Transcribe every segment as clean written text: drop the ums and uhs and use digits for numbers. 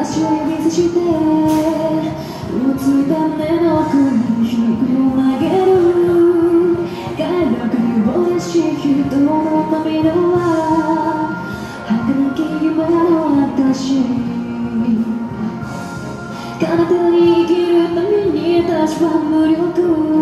足を指さして打つための奥に低く投げる快楽にぼやし人の涙は儚き夢の私彼方に生きるために私は無力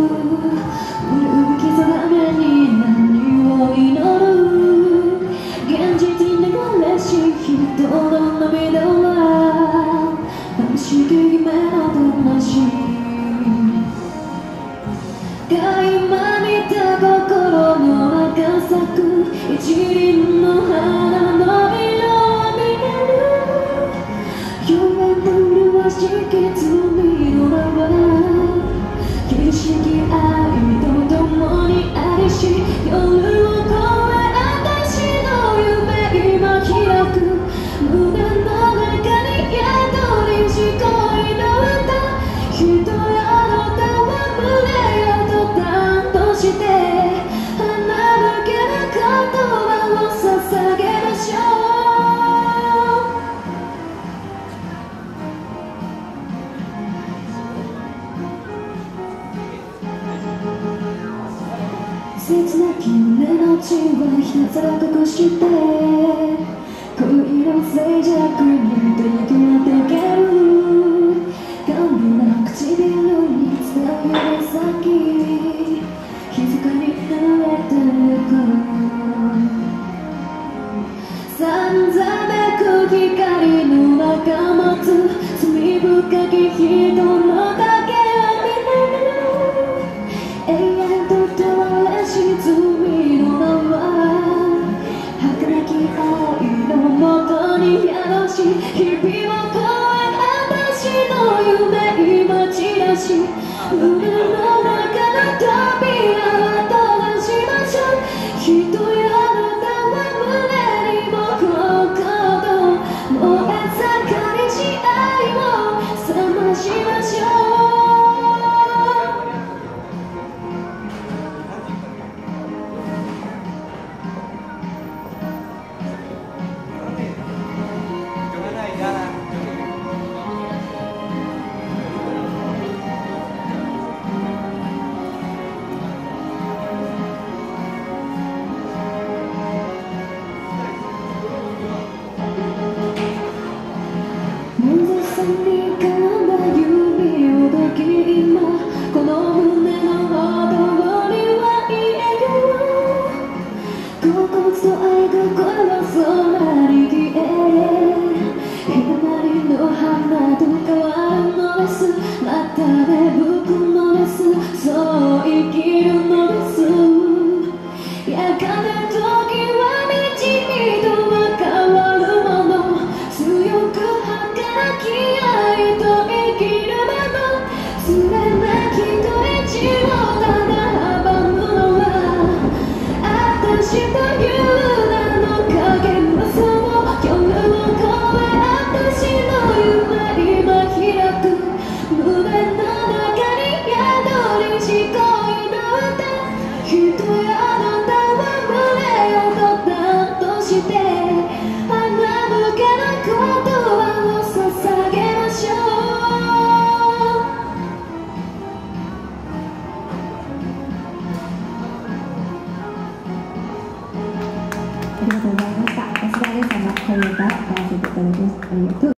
き定めに何を祈る現実に流れし人の涙は眩しき夢の魂今見た心の中咲く一輪の花の色を見える夢と麗しき罪の名は景色愛と共にありし夜を越え私の夢今開く胸の中に宿りし恋の歌人よのたわむれよと担当して花向けの言葉を捧げましょう切なき胸の血はひたすら隠して恋の静寂に手に当てける甘美な唇に伝う指先静かに濡れてゆくさんざめく光の中待つ罪深き人の影を見れる永遠と罪の名は儚き愛のもとに宿し日々を越え私の夢今散らし胸の中の扉を閉じましょう人よのたわむれにも心燃え盛りし愛を覚ましましょうにかんだ指を抱き今この胸のほとりは言える心と愛心そなり消えひまわりの花と変わるのですまた芽吹くのですそう生きるのですやがて時は満ち人は変わるもの強く働き愛と生きるものつれなき恋路をただ阻むのは私という名の影のそう夜を越え私の夢今開く胸の中に宿りし恋の歌人よのたわむれよと担当して花向けの言葉を捧げましょうありがとうございました。安田玲さんの恋歌を歌わせていただきます。ありがとう。